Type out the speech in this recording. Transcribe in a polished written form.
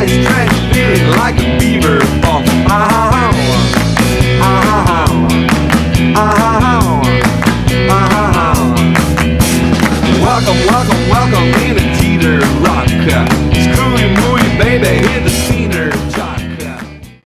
nice stretch, feeling like a beaver bump. Welcome, welcome, welcome in a teeter rock. Screwy, mooey, baby, hit the